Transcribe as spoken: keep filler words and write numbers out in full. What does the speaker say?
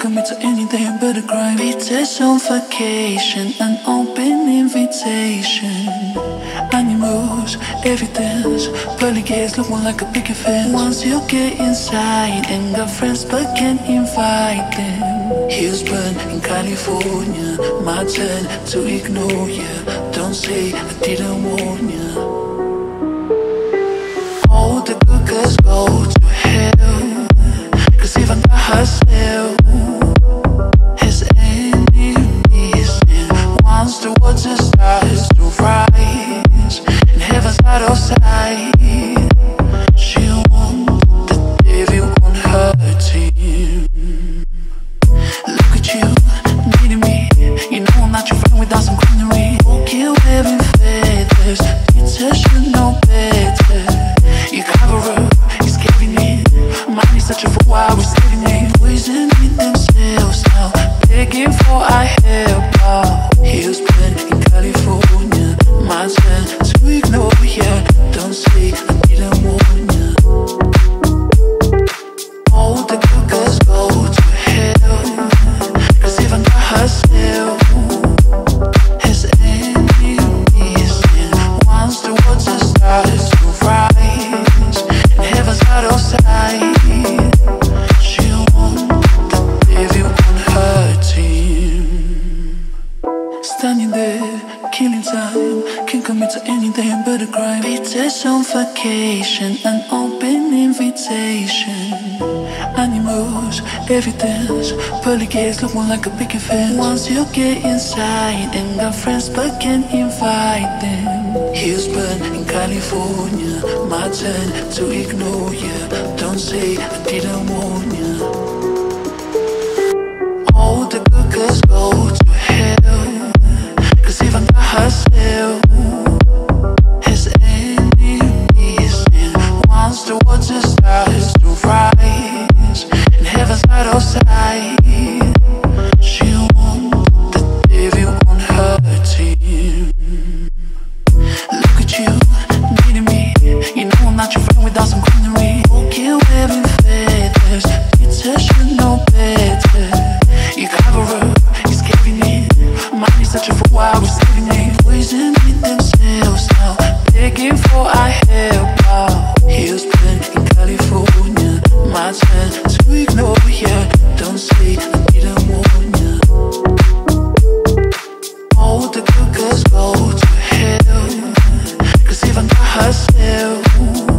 commit to anything but a crime. Beaches on vacation, an open invitation. Animals, evidence, pearly gates look more like a picket fence. Once you get inside and got friends but can't invite them. Hills burn in California, my turn to ignore ya. Don't say I didn't warn ya. All the good girls go to hell, cause even God herself has enemies. And once the water starts to rise and heaven's out of sight, she wants the devil on her team. Look at you, needing me. You know I'm not your friend without some greenery. Walking wearing feathers, Peter should know better. You cover up, he's giving in. Mine is such a fool, I was saving it. Poisoning themselves now, begging for our help out. Hills burn in California, my turn to ignore ya. Don't say I didn't warn ya. All the good girls go to hell, cause even God herself has enemies. And once the water starts to rise and heaven's out of sight, she wants the devil on her team. Standing there, killing time, can't commit to anything but a crime. Beaches on vacation, an open invitation. Animals, evidence, pearly gates look more like a picket fence. Once you get inside and got friends but can't invite them. Hills burn in California, my turn to ignore ya. Don't say I didn't warn ya. All the good girls go to hell, cause even God herself has enemies. And once the water starts to rise and heaven's out of sight, she wants the devil on her team. Look at you, needing me. You know I'm not your friend without some greenery. Walking wearing feathers, Peter should know better. You cover up, he's giving in. Mine is such a fool, I was saving it. Poisoning themselves now, begging for our help out. Hills burn in California, my turn to ignore ya. Don't say I didn't warn ya. All the good girls go to hell, cause even God herself